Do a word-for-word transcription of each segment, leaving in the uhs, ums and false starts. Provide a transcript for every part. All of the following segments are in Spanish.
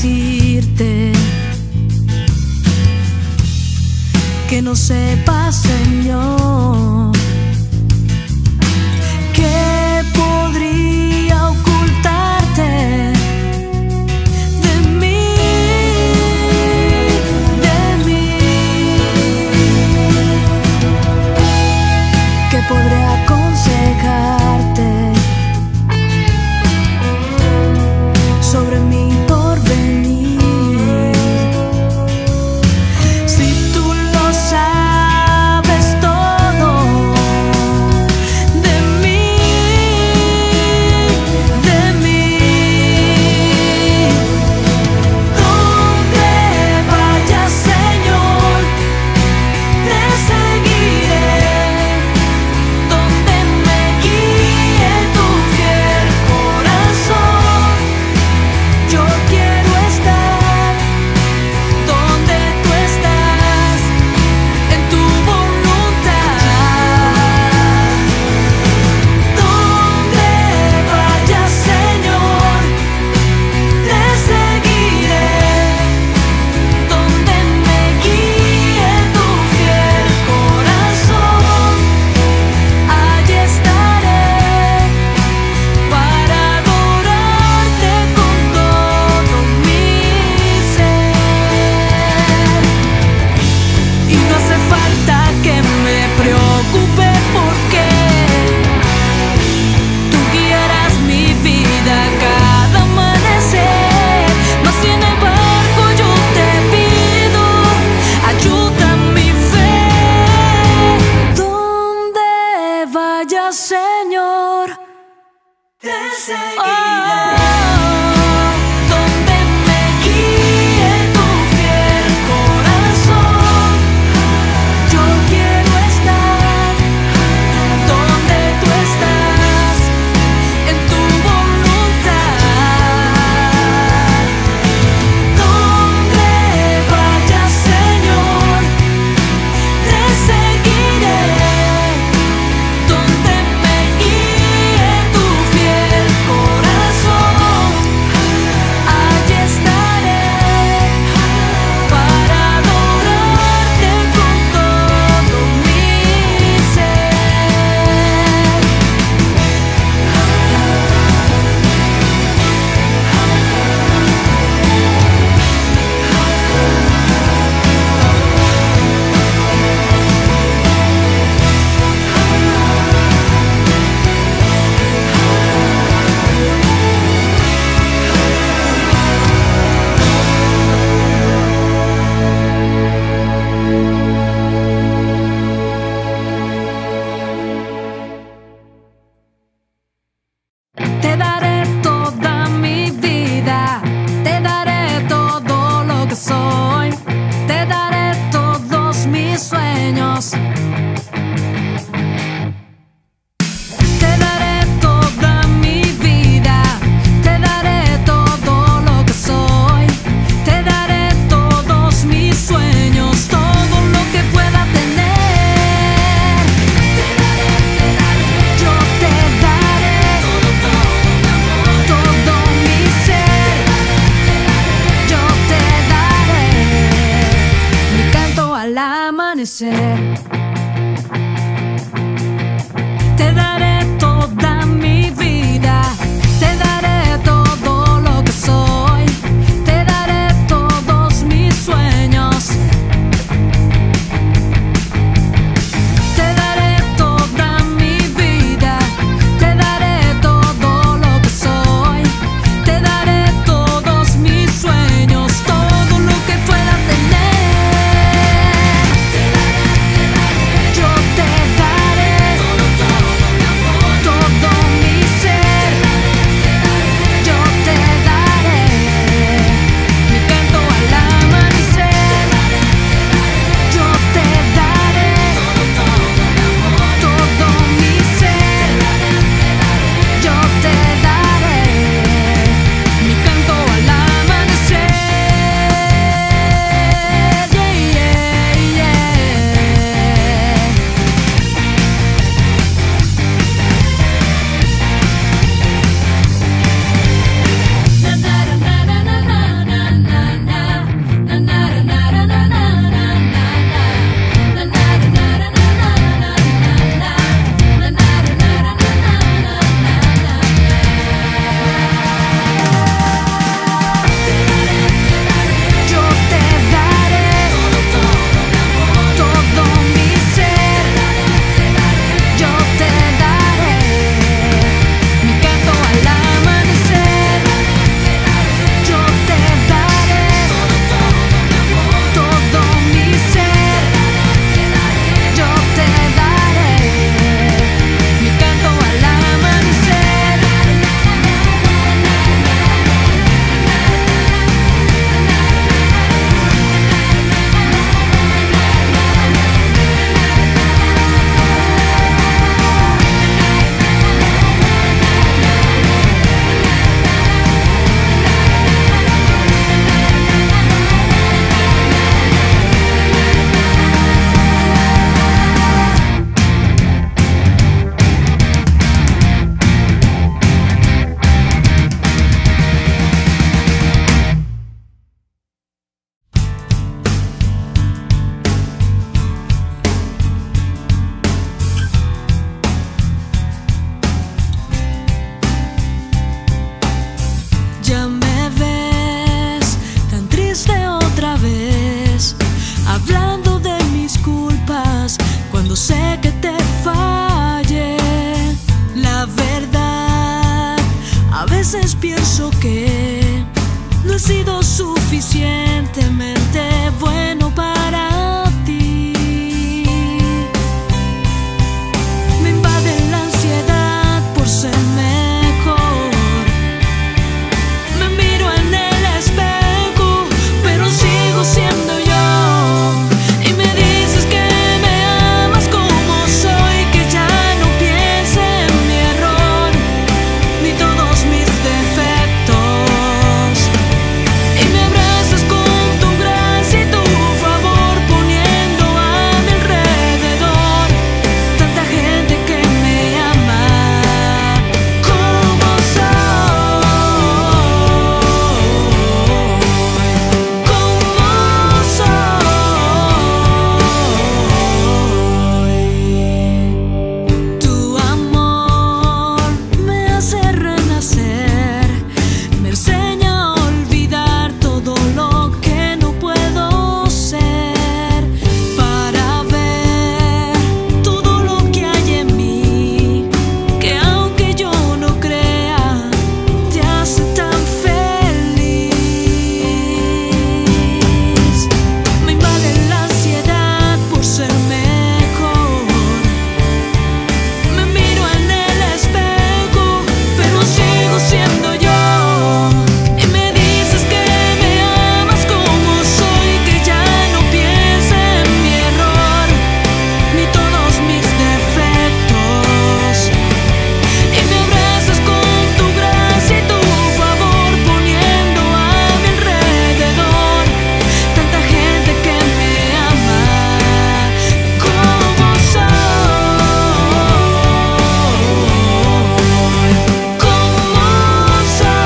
decirte que no sepas, Señor, que podría ocultarte de mí, de mí, que podré aconsejarte sobre mi porvenir. Si tú lo sabes todo de mí, de mí, donde vayas, Señor, te seguiré, donde me guíe tu fiel corazón. Yo quiero estar donde tú estás, en tu voluntad. Donde vayas, Señor, te seguiré, donde me guíe tu fiel corazón. Allí estaré para adorarte con todo mi ser. Y no hace falta que me preocupe porque tú guiarás mi vida cada amanecer. Mas sin embargo yo te pido, ayuda mi fe. Donde vayas, Señor, te seguiré, donde me guíe tu fiel corazón. Yo quiero estar donde tú estás, en tu voluntad. Donde vayas, Señor, te seguiré, donde me guíe tu fiel corazón. Allí estaré para adorarte con todo mi ser. Te daré toda mi vida, te daré todo lo que soy, te daré todos mis sueños, te daré toda mi vida, te daré todo lo que soy, te daré todos mis sueños, todo lo que pueda tener. Te daré, te daré, yo te daré todo, todo mi ser. Yo te daré mi canto al amanecer. Te daré toda mi vida, te daré todo lo que soy, te daré todos mis sueños, te daré toda mi vida, te daré todo lo que soy, te daré todos mis sueños, todo lo que pueda tener. Te daré, te daré. sé que te falle. La verdad, a veces pienso que no he sido suficientemente bueno para ti. Me invade la ansiedad por ser mejor. Me miro en el espejo, pero sigo siendo yo. Y me dices que me amas como soy, que ya no piense en mi error ni todos mis defectos. Y me abrazas con tu gracia y tu favor, poniendo a mi alrededor tanta gente que me ama como soy, como soy. Tu amor me hace renacer, me enseña a olvidar todo lo que no puedo ser, para ver todo lo que hay en mí, que aunque yo no crea, te hace tan feliz. Me invade la ansiedad por ser mejor. Me miro en el espejo, pero sigo siendo yo. Y me dices que me amas como soy, que ya no piense en mi error ni todos mis defectos. Y me abrazas con tu gracia y tu favor, poniendo a mi alrededor tanta gente que me ama como soy, como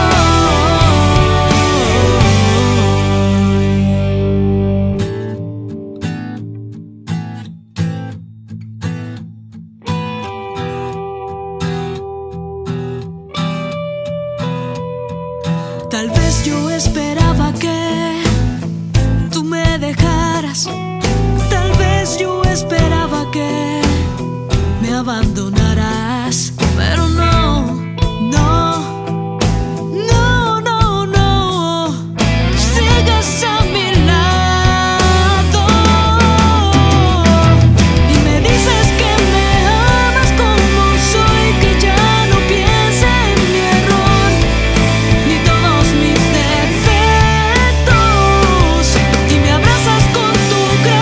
soy. Tal vez yo esperaba que tú me dejaras, tal vez yo esperaba que me abandonaras, pero no, no, no, no, no, sigues a mi lado y me dices que me amas como soy, que ya no piense en mi error ni todos mis defectos. Y me abrazas con tu gracia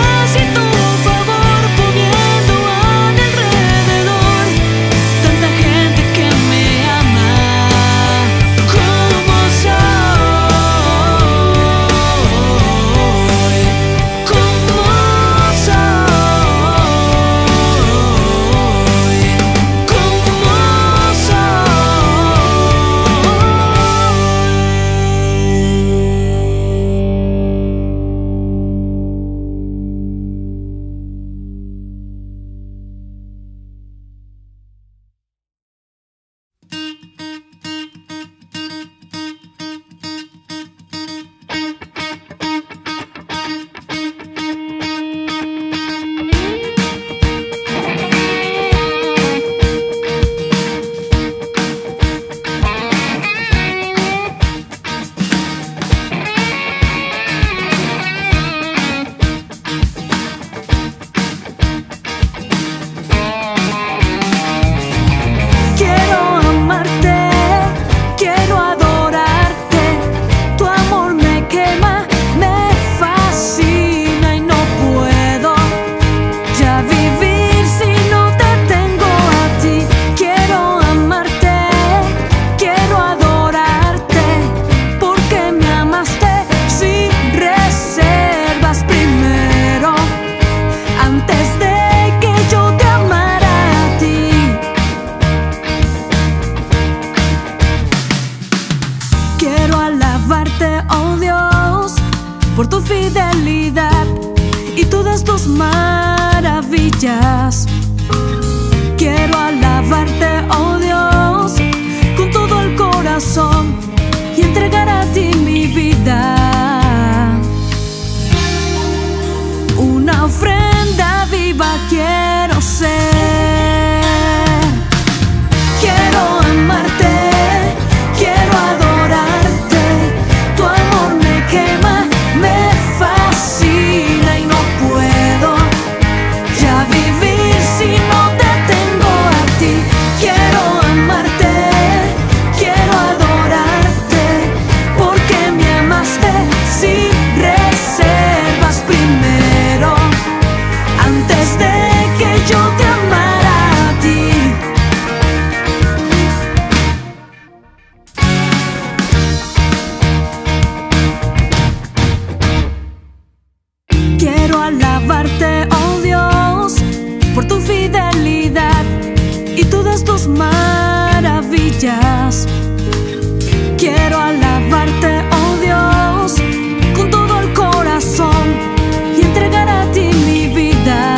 alabarte, oh Dios, por tu fidelidad y todas tus maravillas. Quiero alabarte, oh Dios, con todo el corazón y entregar a ti mi vida.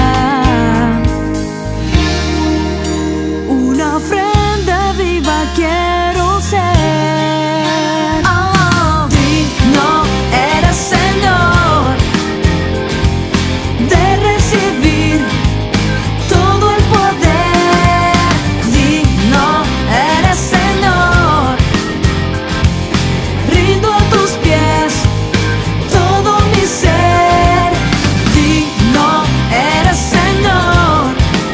Una ofrenda viva quiero ser. Oh, digno eres, Señor, de recibir todo el poder. Digno eres, Señor, rindo a tus pies todo mi ser. Digno eres, Señor,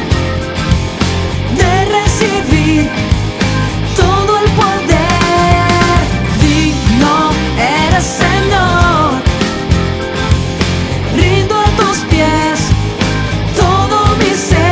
de recibir todo el poder. Digno eres, Señor, rindo a tus pies todo mi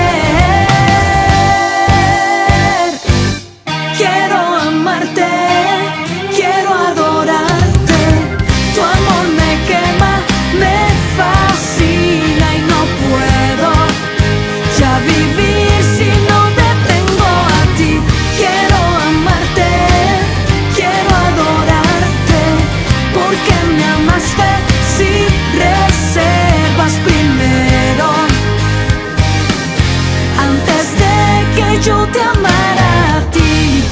ser. Quiero amarte, quiero adorarte, tu amor me quema, me fascina y no puedo ya vivir si no te tengo a ti. Quiero amarte, quiero adorarte, porque me amaste sin reservas primero, antes de que yo te amara a ti.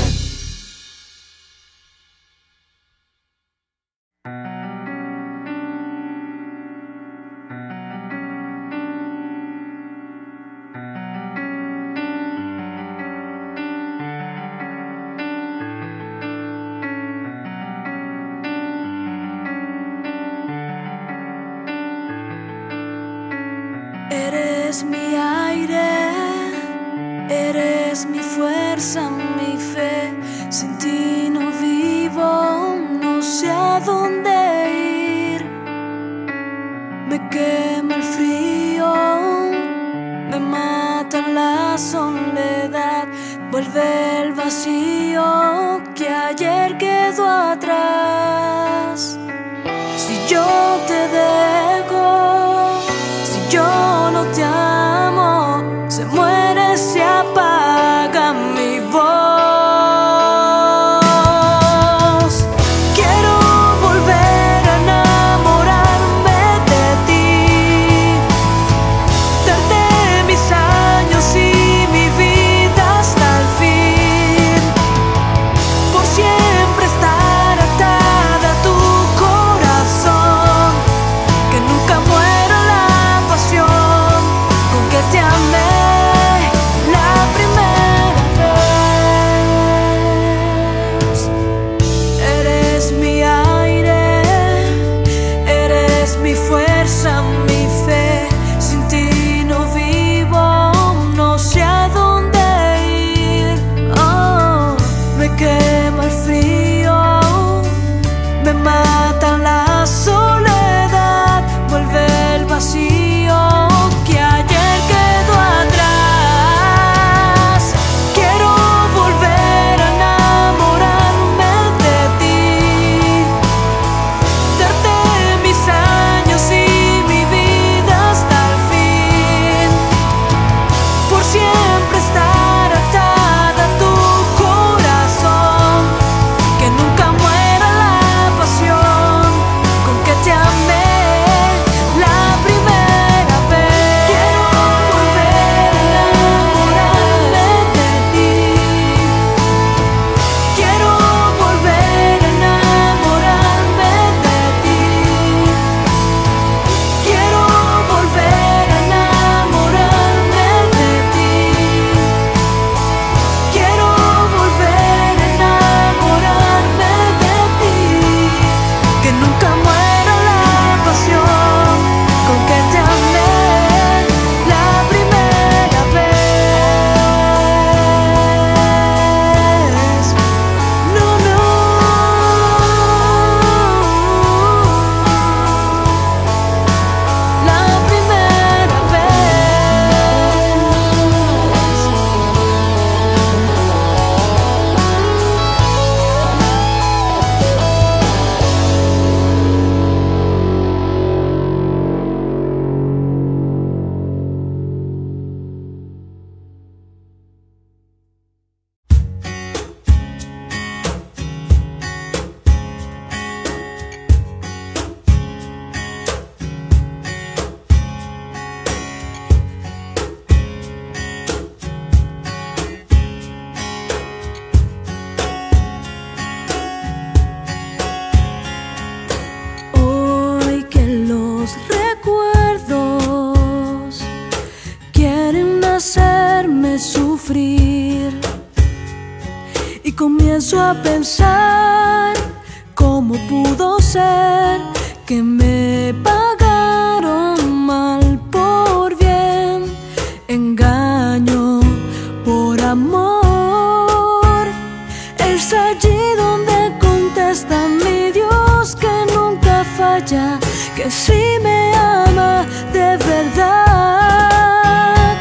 Eres mi aire, eres mi fuerza, mi fe. Sin ti no vivo, no sé a dónde ir. Me quema el frío, me mata la soledad. Vuelve el vacío que ayer quedó atrás. Si yo te dejo, si yo no te amo, se muere, se apaga mi voz. Quiero volver a enamorarme de ti, darte mis años y mi vida hasta el fin, por siempre estar atada a tu corazón, que nunca muera la pasión con que te amé la primera vez. Eres mi aire, eres mi fuerza, mi fe. Sin ti no vivo, no sé a dónde ir. Oh, me quema el frío, me mata la soledad. Vuelve el vacío que ayer quedó atrás. Quiero volver a enamorarme de ti, darte mis años y mi vida comienzo a pensar cómo pudo ser que me pagaron mal por bien, engaño por amor. Es allí donde contesta mi Dios que nunca falla, que sí me ama de verdad.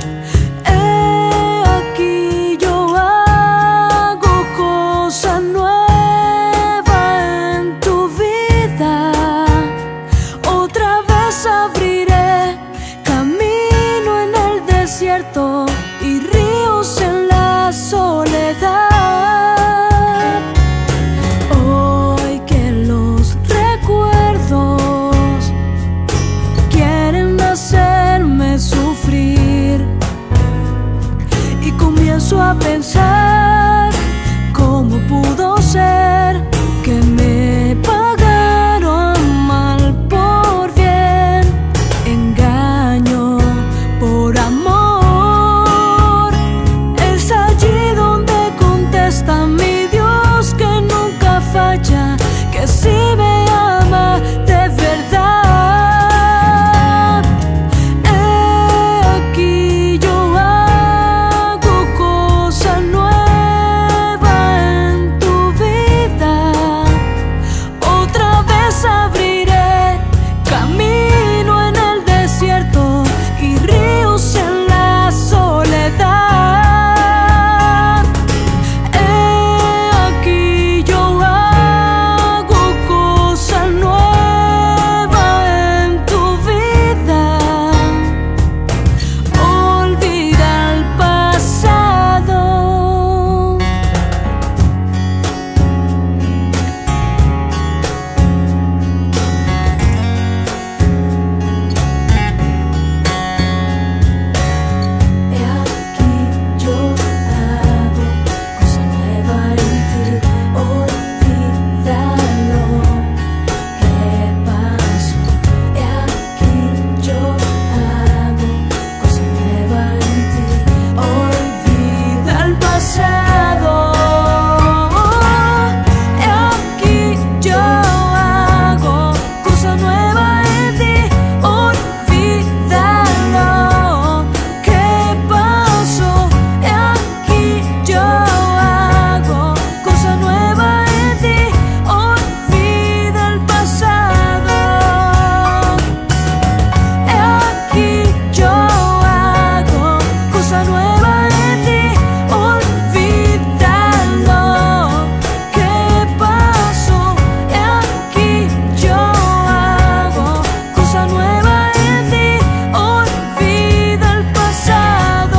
He aquí yo hago cosa nueva en tu vida. Otra vez abriré camino en el desierto y ríos en la soledad. Hoy que los recuerdos quieren hacerme sufrir y comienzo a pensar cómo pudo ser que me pagaron mal por bien, engaño por amor. Es allí donde contesta mi Dios que nunca falla, que sí me ama de verdad. He aquí yo hago cosa nueva en tu vida. Otra vez abriré camino en el desierto y ríos en la soledad. He aquí yo hago cosa nueva en tu vida. Olvida el pasado. He aquí yo hago cosa nueva en ti. Olvídalo que pasó. He aquí yo hago cosa nueva en ti. Olvida el pasado. He aquí yo hago cosa nueva en ti. Olvídalo que pasó. He aquí yo hago cosa nueva en ti. Olvida el pasado. He aquí yo hago cosa nueva en ti. Olvídalo que pasó. He aquí yo hago cosa nueva en ti. Olvida el pasado.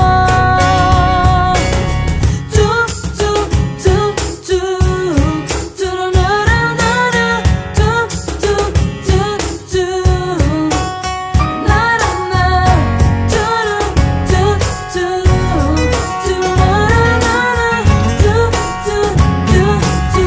Tu, tu, tu, tu, tu, na, na, na, na. Tu, tu, tu, tu, na, na, na. Tu, tu, tu, tu, na, na, na. Tu, tu, tu, tu.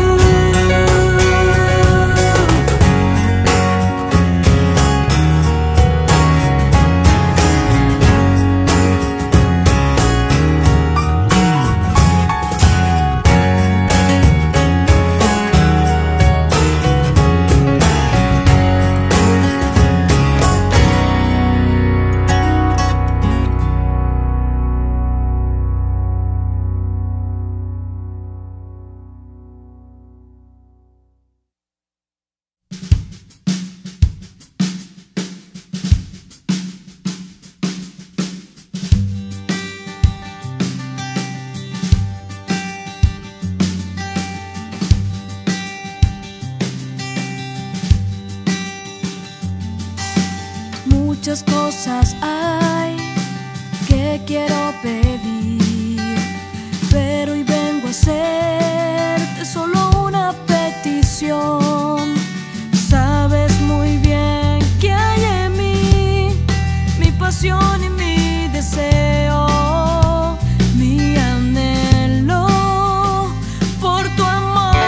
Muchas cosas hay que quiero pedir, pero hoy vengo a hacerte solo una petición. Sabes muy bien que hay en mí mi pasión y mi deseo, mi anhelo por tu amor.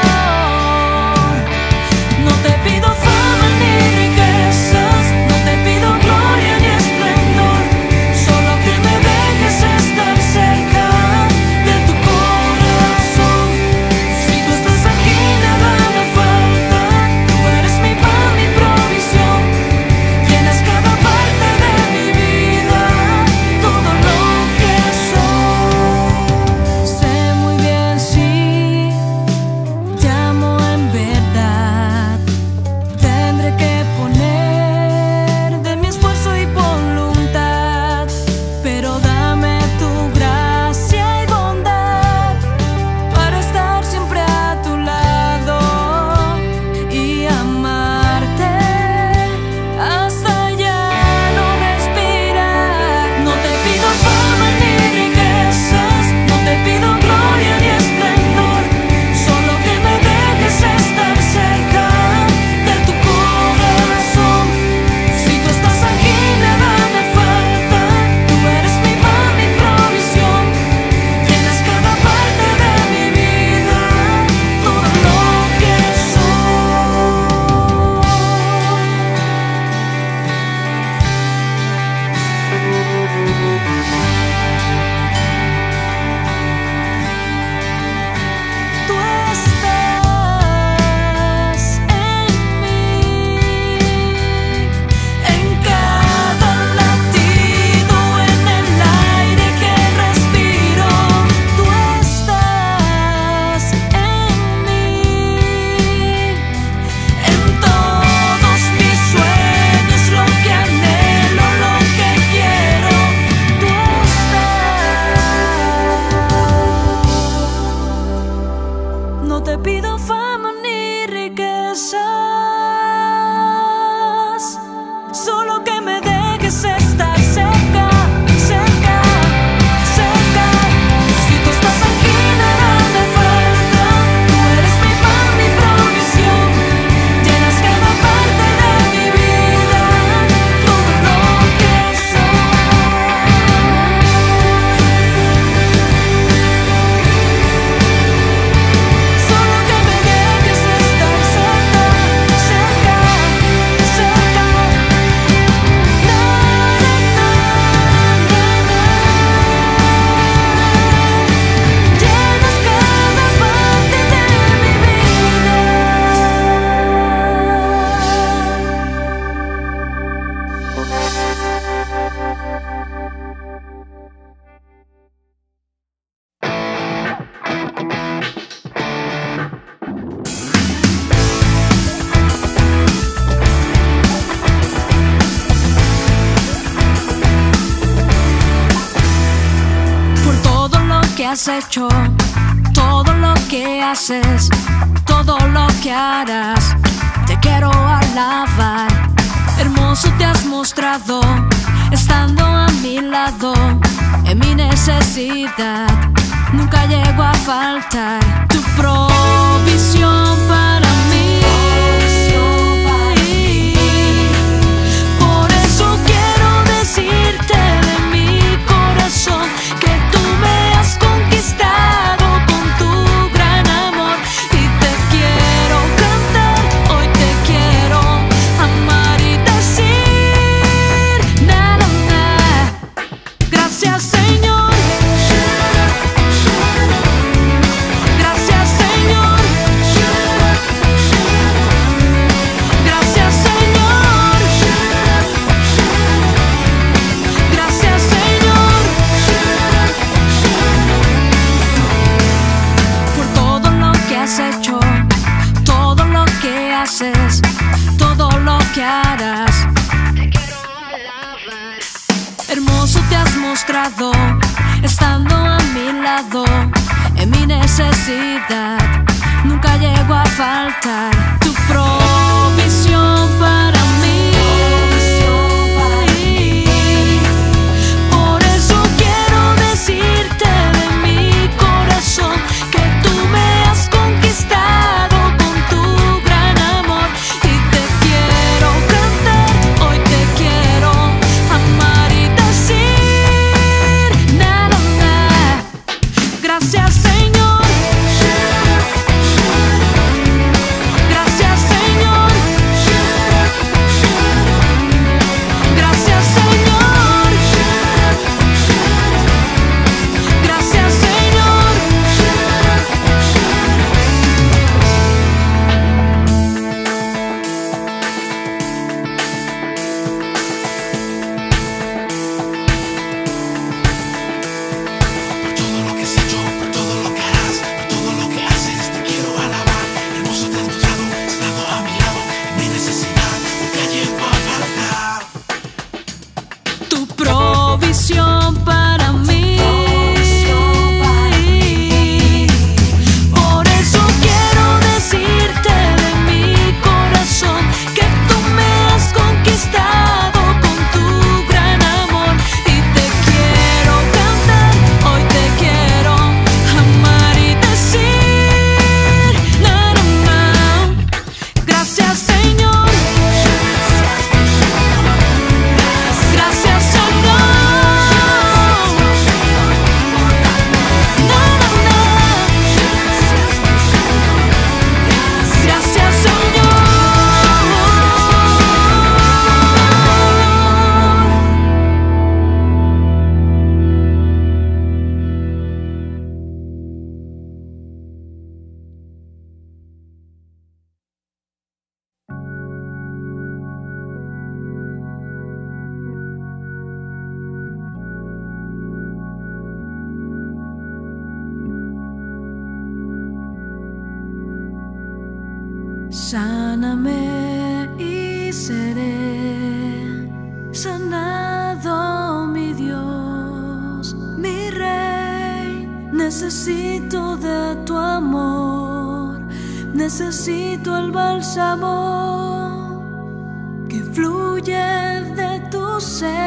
No te pido fama ni riquezas, no te pido gloria ni esplendor, solo que me dejes estar cerca de tu corazón. has hecho, todo lo que haces, todo lo que harás. Te quiero alabar, hermoso te has mostrado, estando a mi lado, en mi necesidad. Nunca llego a faltar tu provisión para mí. Por eso quiero decirte de mi corazón que tú me has conquistado con tu gran amor. Y te quiero cantar, hoy te quiero amar y decir nada más. Gracias, Señor. Hecho, todo lo que haces, todo lo que harás. Te quiero alabar. Hermoso te has mostrado, estando a mi lado, en mi necesidad. Nunca llego a faltar tu provisión para mí. Por eso quiero decirte de mi corazón que tú me has conquistado con tu gran amor. Y te quiero cantar, hoy te quiero amar y decir nada más. Gracias, Señor. Gracias, Señor. Gracias, Señor. Gracias, Señor. Todo lo que has hecho, por todo lo que harás, por todo lo que haces, te quiero alabar. Hermoso te has mostrado, estado a mi lado, en mi necesidad, nunca llego a faltar Tu provisión para mí. Por eso quiero decirte de mi corazón que tú me has conquistado con tu gran amor. Y te quiero cantar, hoy te quiero amar y decir nada más. Gracias, Señor. Gracias, Señor. Nada más. Gracias, Señor. Sáname y seré sanado, mi Dios, mi Rey. Necesito de tu amor, necesito el bálsamo que fluye de tu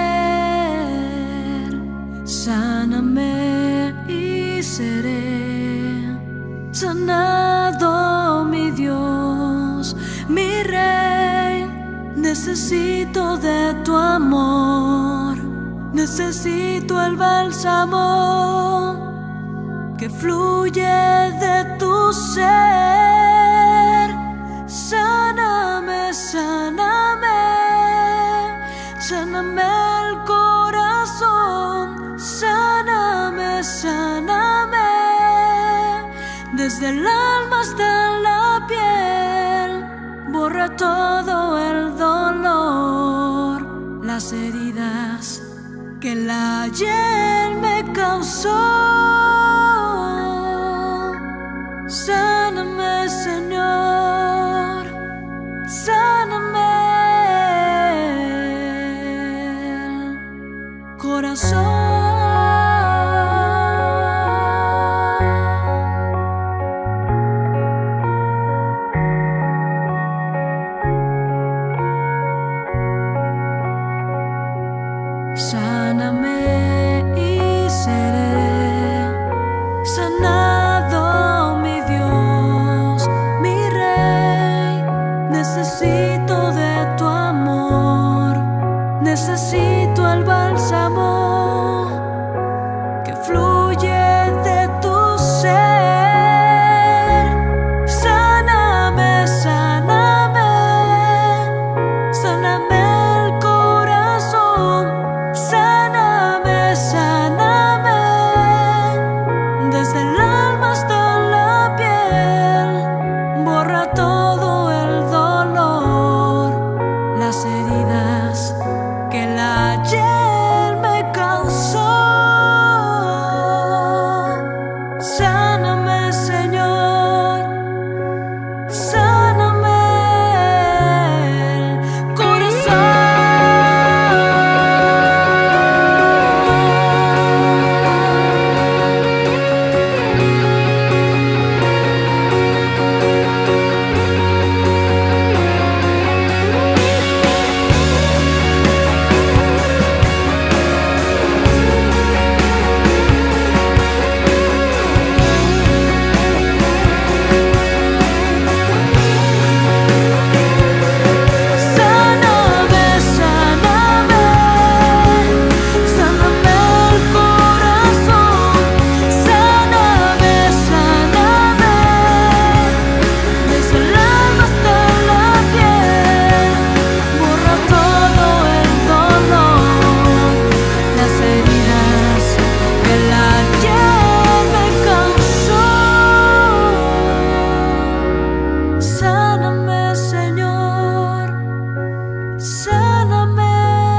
ser. Sáname y seré sanado, mi Dios, mi Rey. Necesito de tu amor, necesito el bálsamo que fluye de tu ser. Sáname, sáname, sáname el corazón. Sáname, sáname, desde el alma hasta la piel. Borra todo el dolor, las heridas que el ayer me causó. Sáname, Señor, sáname, corazón. Sáname y seré sanado, mi Dios, mi Rey. Necesito de tu amor, necesito el bálsamo que fluye de tu ser. Sáname, sáname, sáname el corazón. Sáname, sáname, desde el alma hasta la piel. Borra todo el dolor, las heridas que la ayer me causó. Sáname, Señor, sáname el corazón. Sáname, Señor, sáname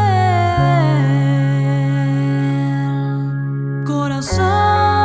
el corazón.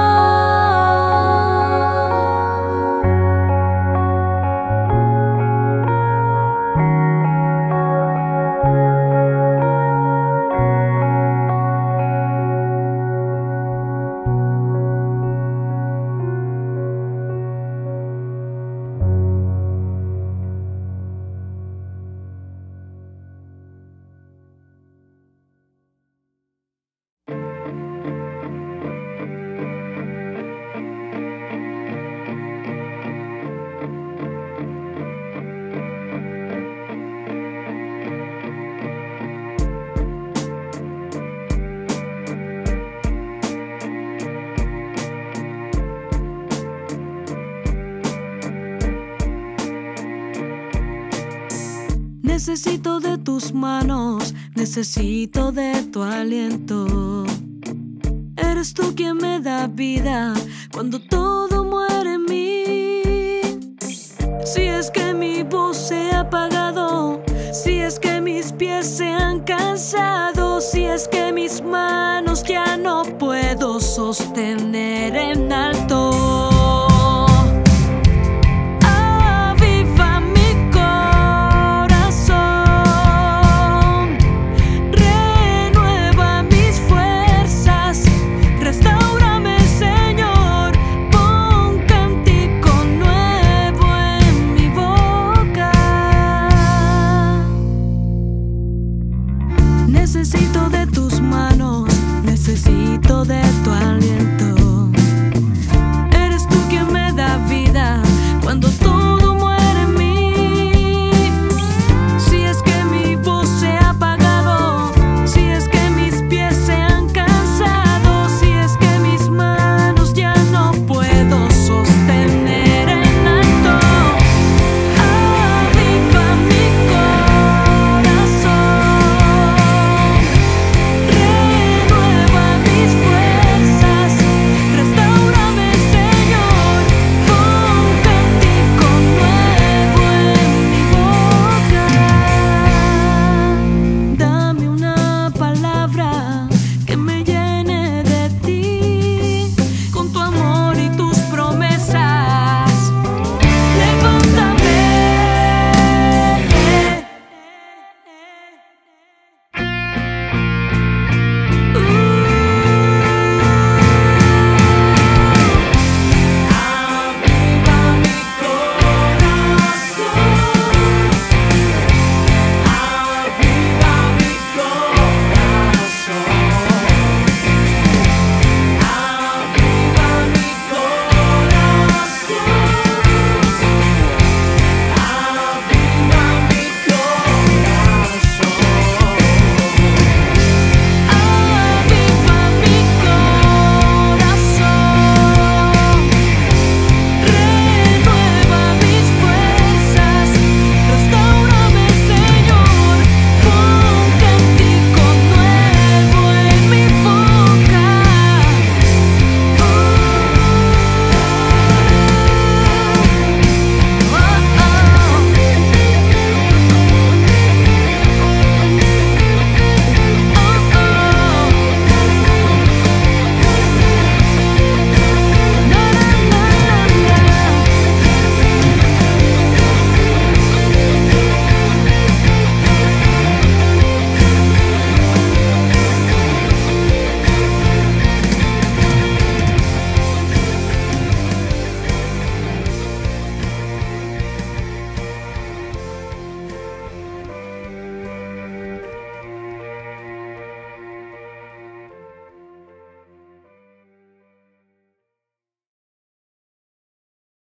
Necesito de tus manos, necesito de tu aliento. Eres tú quien me da vida cuando todo muere en mí. Si es que mi voz se ha apagado, si es que mis pies se han cansado, si es que mis manos ya no puedo sostener en alto.